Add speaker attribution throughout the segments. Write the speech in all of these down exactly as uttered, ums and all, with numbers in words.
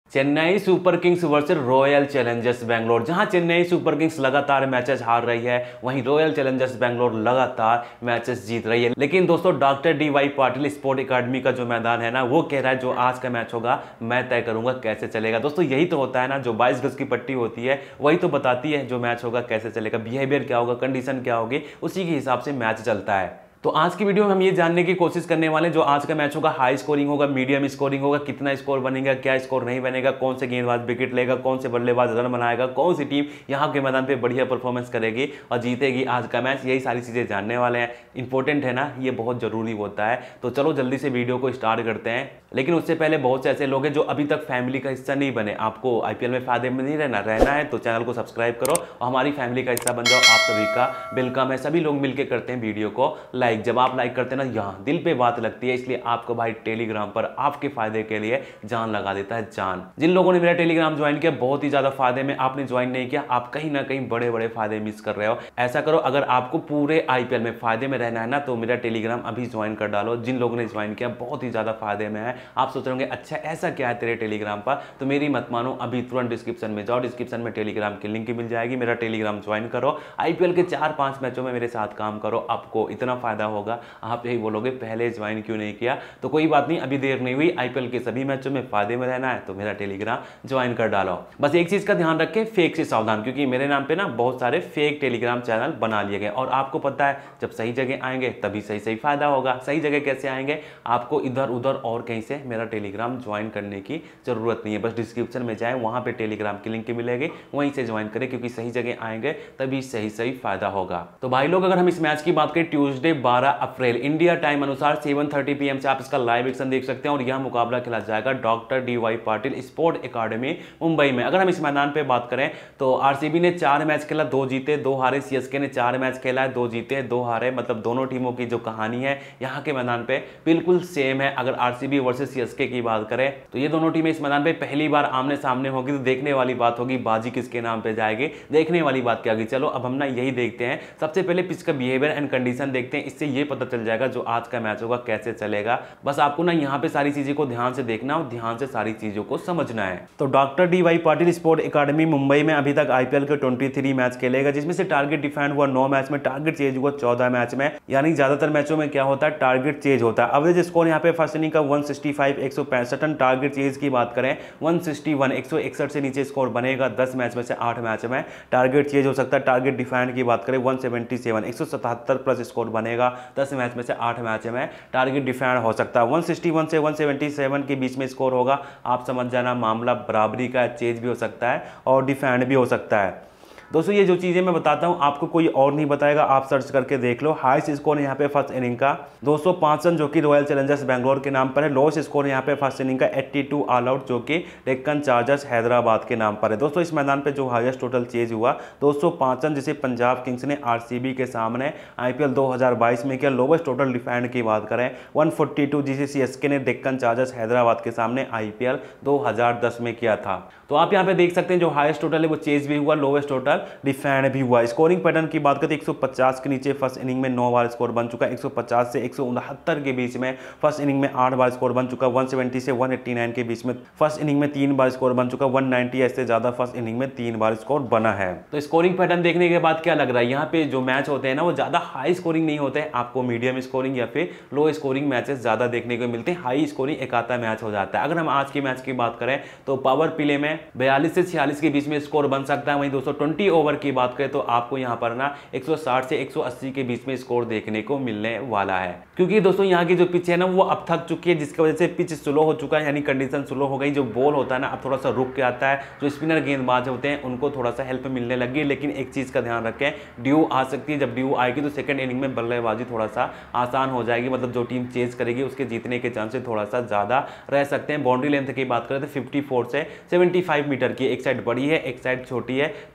Speaker 1: Chennai Super Kings versus Royal Challengers Bangalore. जहां Chennai Super Kings लगातार matches हार रही है, वहीं रॉयल चैलेंजर्स बैंगलोर लगातार मैचेस जीत रही है। लेकिन दोस्तों, doctor D Y Patil sport academy का जो मैदान है ना, वो कह रहा है जो आज का मैच होगा मैं तय करूंगा कैसे चलेगा। दोस्तों, यही तो होता है ना, जो बाईस गज की पट्टी होती है वही तो बताती है जो मैच होगा कैसे चलेगा, बिहेवियर क्या होगा, कंडीशन क्या होगी, उसी के हिसाब से मैच चलता है। तो आज की वीडियो में हम ये जानने की कोशिश करने वाले हैं जो आज का मैच होगा हाई स्कोरिंग होगा, मीडियम स्कोरिंग होगा, कितना स्कोर बनेगा, क्या स्कोर नहीं बनेगा, कौन से गेंदबाज विकेट लेगा, कौन से बल्लेबाज रन बनाएगा, कौन सी टीम यहाँ के मैदान पे बढ़िया परफॉर्मेंस करेगी और जीतेगी आज का मैच, यही सारी चीज़ें जानने वाले हैं। इंपॉर्टेंट है ना, ये बहुत ज़रूरी होता है। तो चलो जल्दी से वीडियो को स्टार्ट करते हैं। लेकिन उससे पहले बहुत से ऐसे लोग हैं जो अभी तक फैमिली का हिस्सा नहीं बने। आपको आईपीएल में फायदे में नहीं रहना रहना है तो चैनल को सब्सक्राइब करो और हमारी फैमिली का हिस्सा बन जाओ। आप सभी का वेलकम है। सभी लोग मिलकर करते हैं वीडियो को लाइक। जब आप लाइक करते हैं ना, यहाँ दिल पे बात लगती है। इसलिए आपको भाई टेलीग्राम पर आपके फायदे के लिए जान लगा देता है जान। जिन लोगों ने मेरा टेलीग्राम ज्वाइन किया बहुत ही ज्यादा फायदे में, आपने ज्वाइन नहीं किया आप कहीं ना कहीं बड़े बड़े फायदे मिस कर रहे हो। ऐसा करो, अगर आपको पूरे आईपीएल में फायदे में रहना है ना तो मेरा टेलीग्राम अभी ज्वाइन कर डालो। जिन लोगों ने ज्वाइन किया बहुत ही ज्यादा फायदे में है। आप सोच रहे होंगे अच्छा ऐसा क्या है तेरे टेलीग्राम पर, तो मेरी मत मानो, अभी तुरंत डिस्क्रिप्शन में जाओ, डिस्क्रिप्शन में टेलीग्राम की लिंक मिल जाएगी। मेरा टेलीग्राम ज्वाइन करो, आईपीएल के चार पांच मैचों में मेरे साथ काम करो, आपको इतना फायदा होगा। आप यही बोलोगे पहले ज्वाइन क्यों नहीं किया, तो कोई बात नहीं, अभी देर नहीं हुई। आईपीएल के सभी मैचों में फायदे में रहना है तो मेरा टेलीग्राम ज्वाइन कर डालो। बस एक चीज का ध्यान रखें, फेक से सावधान, क्योंकि मेरे नाम पे ना बहुत सारे फेक टेलीग्राम चैनल बना लिए गए और आपको पता है जब सही जगह आएंगे तभी सही सही फायदा होगा। सही जगह कैसे आएंगे, आपको इधर उधर और कहीं से मेरा टेलीग्राम ज्वाइन करने की जरूरत नहीं है। बस डिस्क्रिप्शन में जाए, वहां पे टेलीग्राम की लिंक मिलेगी, वहीं से ज्वाइन करें, क्योंकि सही जगह आएंगे तभी सही सही फायदा होगा। तो भाई लोग, अगर हम इस मैच की बात करें, ट्यूसडे बारह अप्रैल इंडिया टाइम अनुसार सात तीस पी एम से आप इसका लाइव एक्शन देख सकते हैं और यह मुकाबला खेला जाएगा doctor D Y Patil sport academy Mumbai में। अगर हम इस मैदान पे बात करें तो आरसीबी ने चार मैच खेला, दो जीते दो हारे। सीएसके ने चार मैच खेला है, दो जीते दो हारे। मतलब दोनों टीमों की जो कहानी है यहाँ के मैदान पे बिल्कुल सेम है। अगर आरसीबी वर्सेस सीएसके की बात करें तो ये दोनों टीमें इस मैदान पे पहली बार आमने सामने होगी, तो देखने वाली बात होगी बाजी किसके नाम पे जाएगी, देखने वाली बात क्या होगी। चलो अब हम ना यही देखते हैं। सबसे पहले पिच का बिहेवियर एंड कंडीशन देखते हैं, इससे ये पता चल जाएगा जो आज का मैच होगा कैसे चलेगा। बस आपको ना यहाँ पे सारी चीजों को ध्यान से देखना और ध्यान से सारी चीजों को समझना है। तो doctor D Y Patil sport academy Mumbai में अभी तक आईपीएल के तेईस मैच खेलेगा, जिसमें से टारगेट डिफाइंड हुआ नौ मैच में, टारगेट चेंज हुआ चौदह मैच में। यानी ज्यादातर मैचों में क्या होता है, टारगेट चेंज होता है। एवरेज स्कोर यहाँ पे फर्स्ट इनिंग का एक सौ पैंसठ एक सौ पैंसठ। टारगेट चेंज की बात करें एक सौ इकसठ एक सौ इकसठ से नीचे स्कोर बनेगा दस मैच में से आठ मैच में। टारगेट चेंज हो सकता है। टारगेट डिफाइंड की बात करें एक सौ सतहत्तर एक सौ सतहत्तर प्लस स्कोर बनेगा दस मैच में से आठ मैच में। टारगेट डिफाइंड हो सकता है एक सौ इकसठ से एक सौ सतहत्तर के बीच में स्कोर होगा। आप समझ जाना, मामला बराबरी का, चेंज भी हो सकता है और डिफेंड भी हो सकता है। दोस्तों, ये जो चीज़ें मैं बताता हूँ आपको कोई और नहीं बताएगा, आप सर्च करके देख लो। हाईएस्ट स्कोर यहाँ पे फर्स्ट इनिंग का दो सौ पाँच रन जो कि रॉयल चैलेंजर्स बैंगलोर के नाम पर है। लोएस्ट स्कोर यहाँ पे फर्स्ट इनिंग का बयासी ऑल आउट जो कि डेक्कन चार्जर्स हैदराबाद के नाम पर है। दोस्तों, इस मैदान पे जो हाईएस्ट टोटल चेज हुआ दो सौ पाँच रन, जिसे पंजाब किंग्स ने आरसीबी के सामने आईपीएल दो हज़ार बाईस में किया। लोएस्ट टोटल डिफेंड की बात करें एक सौ बयालीस, जिसे सीएसके ने डेक्कन चार्जर्स हैदराबाद के सामने आईपीएल दो हज़ार दस में किया था। तो आप यहाँ पे देख सकते हैं जो हाईएस्ट टोटल है वो चेज भी हुआ, लोएस्ट टोटल डिफेंड भी हुआ। स्कोरिंग पैटर्न की बात करते एक सौ पचास के नीचे फर्स्ट इनिंग में नौ बार स्कोर बन चुका है। एक सौ पचास से एक सौ उनहत्तर के बीच में फर्स्ट इनिंग में आठ बार स्कोर बन चुका है। एक सौ सत्तर से एक सौ नवासी के बीच में फर्स्ट इनिंग में तीन बार स्कोर बन चुका है। एक सौ नब्बे ऐसे ज्यादा फर्स्ट इनिंग में तीन बार स्कोर बना है। तो स्कोरिंग पैटर्न देखने के बाद क्या लग रहा है, यहाँ पे जो मैच होते हैं ना वो ज्यादा हाई स्कोरिंग नहीं होते हैं। आपको मीडियम स्कोरिंग या फिर लो स्कोरिंग मैचेस ज्यादा देखने को मिलते हैं। हाई स्कोरिंग एक आता मैच हो जाता है। अगर हम आज के मैच की बात करें तो पावर प्ले में बयालीस से छियालीस के बीच में स्कोर बन सकता है। वहीं दो सौ बीस ओवर की बात करें तो आपको यहाँ पर ना एक सौ साठ से एक सौ अस्सी के बीच में स्कोर देखने को मिलने वाला है। क्योंकि दोस्तों यहाँ की जो पिच है ना वो अब थक चुकी है, जिसकी वजह से पिच स्लो हो चुका है, यानी कंडीशन स्लो हो गई। जो बॉल होता है ना अब थोड़ा सा रुक के आता है। जो स्पिनर गेंदबाज होते हैं उनको थोड़ा सा हेल्प मिलने लगी। लेकिन एक चीज का ध्यान रखें, ड्यू आ सकती है। जब ड्यू आएगी तो सेकंड इनिंग में बल्लेबाजी थोड़ा सा आसान हो जाएगी। मतलब जो टीम चेज करेगी उसके जीतने के चांसेस थोड़ा सा ज्यादा रह सकते हैं। बाउंड्री लेंथ की बात करें तो चौवन से पचहत्तर मीटर की, एक साइड बड़ी है एक साइड छोटी है। तो बल्लेबाज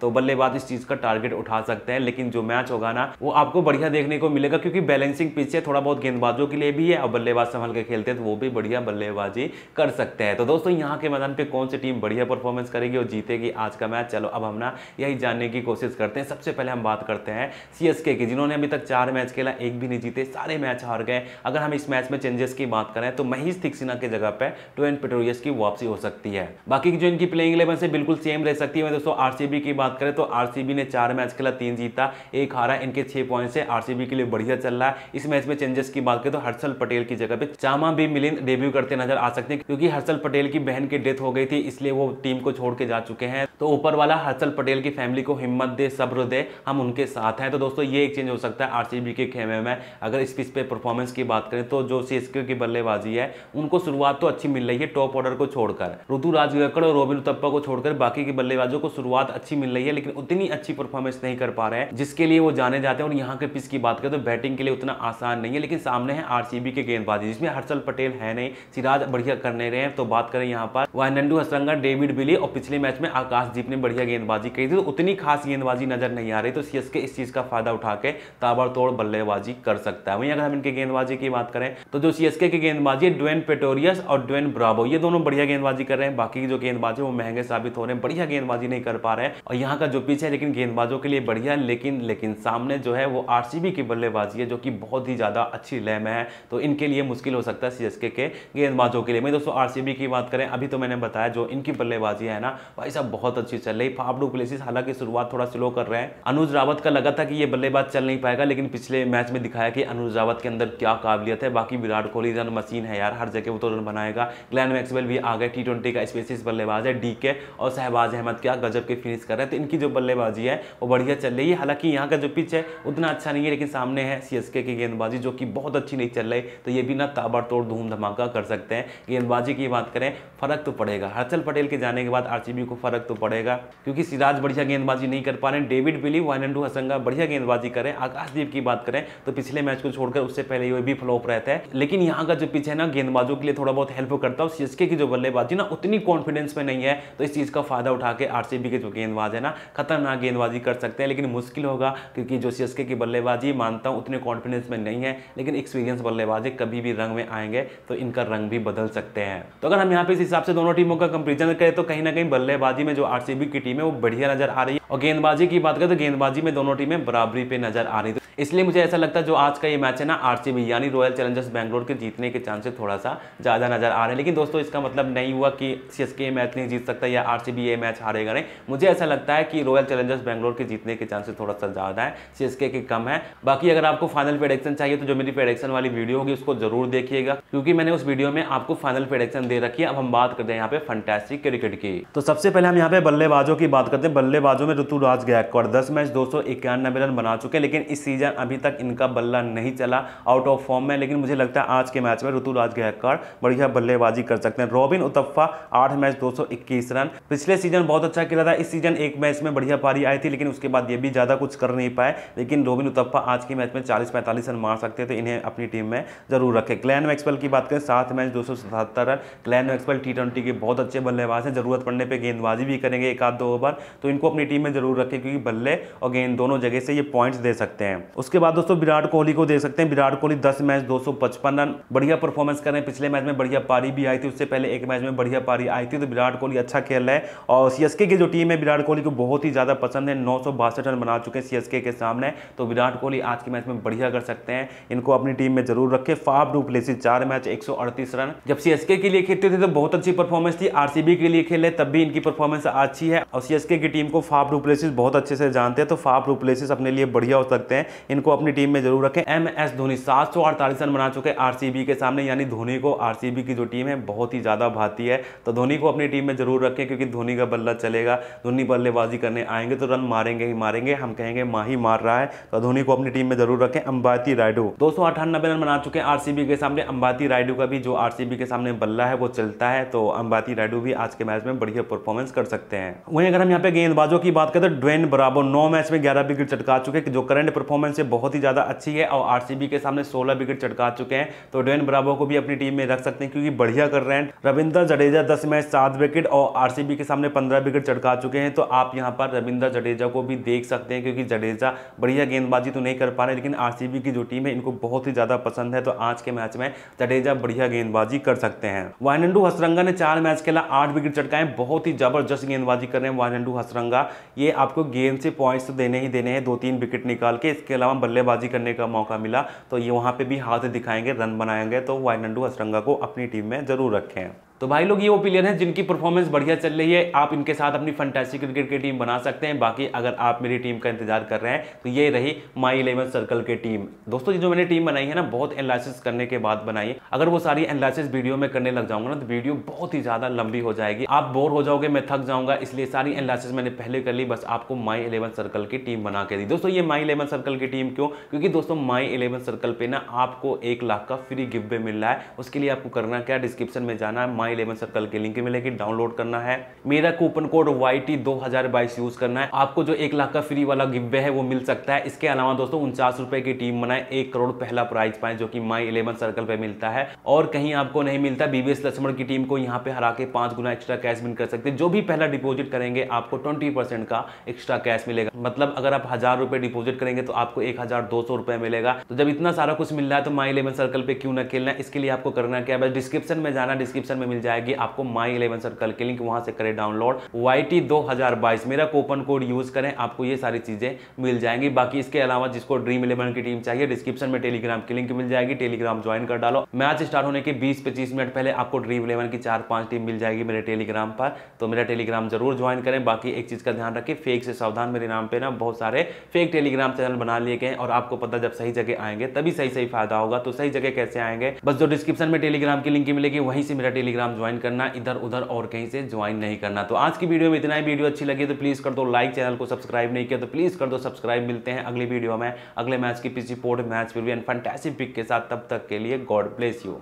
Speaker 1: बाद इस चीज का टारगेट उठा सकते हैं। लेकिन जो मैच होगा ना वो आपको बढ़िया देखने को मिलेगा, क्योंकि बैलेंसिंग पिच है, थोड़ा बहुत गेंदबाजों के लिए भी है और बल्लेबाज संभल के खेलते हैं तो वो भी बढ़िया बल्लेबाजी कर सकते हैं। तो दोस्तों यहाँ के मैदान पे कौन सी टीम बढ़िया परफॉर्मेंस करेगी और जीतेगी आज का मैच, चलो अब हम ना यही जानने की कोशिश करते हैं। सबसे पहले हम बात करते हैं सीएसके की, जिन्होंने अभी तक चार मैच खेला, एक भी नहीं जीते, सारे मैच हार गए। अगर हम इस मैच में चेंजेस की बात करें तो महेश थिक्सिना की जगह पे ड्वेन पेट्रोरियस की वापसी हो सकती है। बाकी जो इनकी प्लेइंग इलेवन से बिल्कुल सेम रह सकती है। दोस्तों आरसीबी की बात करें तो आरसीबी ने चार मैच खेला, तीन जीता, एक हारा, इनके छह पॉइंट से आरसीबी के लिए बढ़िया चल रहा है। इस मैच में चेंजेस की बात करें तो हर्षल पटेल की जगह पे चामा बी मिलिंद डेब्यू करते नजर आ सकते हैं, क्योंकि हर्षल पटेल की बहन की डेथ हो गई थी, इसलिए वो टीम को छोड़ के जा चुके हैं। तो ऊपर वाला हर्षल पटेल की फैमिली को हिम्मत दे, सब्र दे, हम उनके साथ हैं। तो दोस्तों ये एक चेंज हो सकता है आरसीबी के खेमे में। अगर इस पिच पे परफॉर्मेंस की बात करें तो जो सीएसके की बल्लेबाजी है उनको शुरुआत तो अच्छी मिल रही है, टॉप ऑर्डर को छोड़कर ऋतुराज गायकवाड़ और रॉबिन उथप्पा को छोड़कर बाकी की बल्लेबाजों को शुरुआत अच्छी मिल रही है, लेकिन उतनी अच्छी परफॉर्मेंस नहीं कर पा रहे हैं जिसके लिए वो जाने जाते हैं। और यहाँ के पिच की बात करें तो बैटिंग के लिए उतना आसान नहीं है, लेकिन सामने है आरसीबी के गेंदबाजी जिसमें हर्षल पटेल है नहीं, सिराज बढ़िया करने रहे हैं। तो बात करें यहाँ पर वाइनंडू हसरंगा, डेविड विली और पिछले मैच में आकाशदीप ने बढ़िया गेंदबाजी की थी, तो उतनी खास गेंदबाजी नजर नहीं आ रही। तो सीएसके इस चीज का फायदा उठा के ताबड़तोड़ बल्लेबाजी कर सकता है। वहीं अगर हम इनके गेंदबाजी की बात करें तो जो सीएसके की गेंदबाजी है ड्वेन पेटोरियस और ड्वेन ब्रावो, ये दोनों बढ़िया गेंदबाजी कर रहे हैं। बाकी की जो गेंदबाजी है वो महंगे साबित हो रहे हैं, बढ़िया गेंदबाजी नहीं कर पा रहे हैं। और यहाँ का जो पिच है लेकिन गेंदबाजों के लिए बढ़िया, लेकिन लेकिन सामने जो है वो आरसीबी की बल्लेबाजी है जो कि बहुत ही ज्यादा अच्छी लय में है, तो इनके लिए मुश्किल हो सकता है सीएसके के गेंदबाजों के लिए। मैं दोस्तों आरसीबी की बात करें, अभी तो मैंने बताया जो इनकी बल्लेबाजी है ना भाई साहब बहुत अच्छी चल रही। फाफ डू प्लेसिस हालांकि शुरुआत थोड़ा स्लो कर रहे हैं। अनुज रावत का लगा था कि ये बल्लेबाज चल नहीं पाएगा, लेकिन पिछले मैच में दिखाया कि अनुज रावत के अंदर क्या काबिलियत है। बाकी विराट कोहली रन मशीन है यार, हर जगह वो तो रन बनाएगा। ग्लेन मैक्सवेल भी आ गए, टी ट्वेंटी का स्पेशलिस्ट बल्लेबाज है। डीके और शहबाज अहमद क्या गजब के फिनिश कर रहे हैं। तो इनकी जो बल्लेबाजी है वो बढ़िया चल रही है। हालांकि यहाँ का जो पिच है उतना अच्छा नहीं है, लेकिन सामने है सीएसके की गेंदबाजी जो कि बहुत अच्छी नहीं चल रही, तो ये भी ना ताबड़तोड़ धूम धमाका कर सकते हैं। गेंदबाजी की बात करें फर्क तो पड़ेगा, हर्षल पटेल के जाने के बाद आरसीबी को फर्क तो पड़ेगा, क्योंकि सिराज बढ़िया गेंदबाजी नहीं कर पा रहे हैं। डेविड विली, वाइनंडू हसरंगा बढ़िया गेंदबाजी करें। आकाशदीप की बात करें तो पिछले मैच को छोड़कर उससे पहले ये भी फ्लॉप रहता है, लेकिन यहाँ का जो पिच है ना गेंदबाजों के लिए थोड़ा बहुत हेल्प करता है। सीएसके की जो बल्लेबाजी ना उतनी कॉन्फिडेंस में नहीं है, तो इस चीज का फायदा उठा के आरसीबी के जो गेंदबाज है ना खतरनाक गेंदबाजी कर सकते हैं। लेकिन मुश्किल होगा, क्योंकि जो सीएसके की बल्लेबाजी मानता हूं उतने कॉन्फिडेंस में नहीं है, लेकिन एक्सपीरियंस बल्लेबाजी कभी भी रंग में आएंगे तो इनका रंग भी बदल सकते हैं। तो अगर हम यहाँ पे इस हिसाब से दोनों टीमों का कंपेरिजन करें तो कहीं ना कहीं बल्लेबाजी में जो आरसीबी की टीम है वो बढ़िया नजर आ रही है, और गेंदबाजी की बात करें तो गेंदबाजी में दोनों टीमें बराबरी पे नजर आ रही है। इसलिए मुझे ऐसा लगता है जो आज का ये मैच है ना आरसीबी यानी रॉयल चैलेंजर्स बैंगलोर के जीतने के चांसेस थोड़ा सा ज्यादा नजर आ रहे हैं। लेकिन दोस्तों इसका मतलब नहीं हुआ कि सीएसके ये मैच नहीं जीत सकता या आरसीबी ये मैच हारेगा, नहीं। मुझे ऐसा लगता है कि रॉयल चैलेंजर्स बैंगलोर के जीतने के चांसेस थोड़ा सा ज्यादा है, सीएसके के कम है। बाकी अगर आपको फाइनल प्रेडिक्शन चाहिए तो जो मेरी प्रेडिक्शन वाली वीडियो होगी उसको जरूर देखिएगा, क्योंकि मैंने उस वीडियो में आपको फाइनल प्रेडिक्शन दे रखी है। अब हम बात करते हैं यहाँ पे फैंटास्टिक क्रिकेट की। तो सबसे पहले हम यहाँ पे बल्लेबाजों की बात करते हैं। बल्लेबाजों में ऋतुराज गायकवाड़ दस मैच दो सौ इक्यानवे रन बना चुके हैं, लेकिन इस सीजन अभी तक इनका बल्ला नहीं चला, आउट ऑफ फॉर्म में। लेकिन मुझे लगता है आज के मैच में ऋतुराज गायकवाड़ बढ़िया बल्लेबाजी कर सकते हैं। रॉबिन उथप्पा आठ मैच दो सौ इक्कीस रन, पिछले सीजन बहुत अच्छा खेला था। इस सीजन एक मैच में बढ़िया पारी आई थी, लेकिन उसके बाद ये भी ज्यादा कुछ कर नहीं पाए। लेकिन रॉबिन उथप्पा आज के मैच में चालीस पैंतालीस रन मार सकते हैं, तो इन्हें अपनी टीम में जरूर रखें। ग्लेन मैक्सवेल की बात करें सात मैच दो सौ सतहत्तर run. Glenn Maxwell T twenty के बहुत अच्छे बल्लेबाज हैं, जरूरत पड़ने पर गेंदबाजी भी करेंगे एक आध दो ओवर, तो इनको अपनी टीम में जरूर रखें, क्योंकि बल्ले और गेंद दोनों जगह से ये पॉइंट्स दे सकते हैं। उसके बाद दोस्तों विराट कोहली को दे सकते हैं। विराट कोहली दस मैच दो सौ पचपन रन, बढ़िया परफॉर्मेंस कर रहे हैं। पिछले मैच में बढ़िया पारी भी आई थी, उससे पहले एक मैच में बढ़िया पारी आई थी, तो विराट कोहली अच्छा खेल रहे हैं। और सीएसके की जो टीम है विराट कोहली को बहुत ही ज्यादा पसंद है, नौ सौ बासठ रन बना चुके हैं सीएसके के सामने, तो विराट कोहली आज के मैच में बढ़िया कर सकते हैं, इनको अपनी टीम में जरूर रखें। फाफ डू प्लेसिस चार मैच एक सौ अड़तीस रन, जब सीएसके के लिए खेलते थे तो बहुत अच्छी परफॉर्मेंस थी, आरसीबी के लिए खेले तब भी इनकी परफॉर्मेंस अच्छी है। और सीएसके की टीम को फाफ डू प्लेसिस बहुत अच्छे से जानते हैं, तो फाफ डू प्लेसिस अपने लिए बढ़िया हो सकते हैं, इनको अपनी टीम में जरूर रखें। एम एस धोनी सात सौ अड़तालीस रन बना चुके आरसीबी के सामने, यानी धोनी को आरसीबी की जो टीम है बहुत ही ज्यादा भाती है, तो धोनी को अपनी टीम में जरूर रखें, क्योंकि धोनी का बल्ला चलेगा। धोनी बल्लेबाजी करने आएंगे तो रन मारेंगे ही मारेंगे, हम कहेंगे माही मार रहा है, तो धोनी को अपनी टीम में जरूर रखें। अंबाती रायडू दो सौ अट्ठानबे रन बना चुके हैं आरसीबी के सामने। अंबाती रायडू का भी जो आरसीबी के सामने बल्ला है वो चलता है, तो अंबाती रायडू भी आज के मैच में बढ़िया परफॉर्मेंस कर सकते हैं। वहीं अगर हम यहाँ पे गेंदबाजों की बात करें तो ड्वेन ब्रावो नौ मैच में ग्यारह विकेट चटका चुके हैं, जो करंट परफॉर्मेंस है बहुत ही ज्यादा अच्छी है, और आरसीबी के सामने सोलह विकेट चटका चुके हैं, तो ड्वेन ब्रावो को भी अपनी टीम में रख सकते हैं, क्योंकि बढ़िया कर रहे हैं। रविंद्र जडेजा दस मैच सात विकेट और आरसीबी के सामने पंद्रह विकेट चटका चुके हैं, तो आप यहाँ पर पर रविंद्र जडेजा को भी देख सकते हैं, क्योंकि जडेजा बढ़िया गेंदबाजी तो नहीं कर पा रहे, लेकिन आरसीबी की जो टीम है इनको बहुत ही ज्यादा पसंद है, तो आज के मैच में जडेजा बढ़िया गेंदबाजी कर सकते हैं। वाइनंडू हसरंगा ने चार मैच खेला, आठ विकेट चटकाए, बहुत ही जबरदस्त गेंदबाजी कर रहे हैं वाइनंडू हसरंगा। ये आपको गेंद से पॉइंट्स देने ही देने हैं, दो तीन विकेट निकाल के। इसके अलावा बल्लेबाजी करने का मौका मिला तो ये वहां पे भी हाथ दिखाएंगे, रन बनाएंगे, तो वाइनंडू हसरंगा को अपनी टीम में जरूर रखें। तो भाई लोग ये वो प्लेयर हैं जिनकी परफॉर्मेंस बढ़िया चल रही है, आप इनके साथ अपनी फैंटेसी क्रिकेट की टीम बना सकते हैं। बाकी अगर आप मेरी टीम का इंतजार कर रहे हैं तो ये रही माई इलेवन सर्कल की टीम। दोस्तों ये जो मैंने टीम बनाई है ना, बहुत एनालिसिस करने के बाद बनाई है। अगर वो सारी एनालिसिस वीडियो में करने लग जाऊंगा ना तो वीडियो बहुत ही ज्यादा लंबी हो जाएगी, आप बोर हो जाओगे, मैं थक जाऊंगा, इसलिए सारी एनालिसिस मैंने पहले कर ली, बस आपको माई इलेवन सर्कल की टीम बना के दी। दोस्तों ये माई इलेवन सर्कल की टीम क्यों? क्योंकि दोस्तों माई इलेवन सर्कल पे ना आपको एक लाख का फ्री गिव वे मिल रहा है। उसके लिए आपको करना क्या, डिस्क्रिप्शन में जाना है, माई इलेवन सर्कल के लिंक मिलेगी, डाउनलोड करना है, मेरा कूपन कोड वाई टी दो हजार बाईस यूज करना है, आपको जो एक लाख का फ्री वाला गिव वे है वो मिल सकता है। इसके अलावा दोस्तों उनचास रुपए की टीम बनाए, एक करोड़ पहला प्राइज पाए, जो कि माई इलेवन सर्कल पे मिलता है और कहीं आपको नहीं मिलता। बीबीएस लक्ष्मण की टीम को यहाँ पे हरा के पांच गुना एक्स्ट्रा कैश विन कर सकते हैं। जो भी पहला डिपॉजिट करेंगे आपको ट्वेंटी परसेंट का एक्स्ट्रा कैश मिलेगा, मतलब अगर आप हजार रुपए डिपॉजिट करेंगे तो आपको एक हजार दो सौ रुपए मिलेगा। तो जब इतना सारा कुछ मिल रहा है तो माई इलेवन सर्कल पे क्यों ना खेलना है। इसके लिए आपको करना क्या है, बस डिस्क्रिप्शन में जाना, डिस्क्रिप्शन में मिल जाएगी आपको माई इलेवन सर्कल के लिंक, वहां से करें डाउनलोड, वाई टी दो हजार बाईस मेरा कूपन कोड यूज करें, आपको ये सारी चीजें मिल जाएंगी। बाकी इसके अलावा जिसको ड्रीम इलेवन की टीम चाहिए, डिस्क्रिप्शन में टेलीग्राम की लिंक मिल जाएगी, टेलीग्राम ज्वाइन कर डालो। मैच स्टार्ट होने के बीस पच्चीस मिनट पहले आपको ड्रीम इलेवन की चार पांच टीम मिल जाएगी मेरे टेलीग्राम पर, तो मेरा टेलीग्राम जरूर ज्वाइन करें। बाकी एक चीज का ध्यान रखें, फेक से सावधान, मेरे नाम पे ना बहुत सारे फेक टेलीग्राम चैनल बना लिए गए और आपको पता जब सही जगह आएंगे तभी सही सही फायदा होगा। तो सही जगह कैसे आएंगे, बस जो डिस्क्रिप्शन में टेलीग्राम की लिंक मिलेगी वहीं से मेरा टेलीग्राम ज्वाइन करना, इधर उधर और कहीं से ज्वाइन नहीं करना। तो आज की वीडियो में इतना ही। वीडियो अच्छी लगी तो प्लीज कर दो लाइक, चैनल को सब्सक्राइब नहीं किया तो प्लीज कर दो सब्सक्राइब। मिलते हैं अगली वीडियो में अगले मैच की pitch report, match review and fantasy pick के साथ, तब तक के लिए गॉड ब्लेस यू।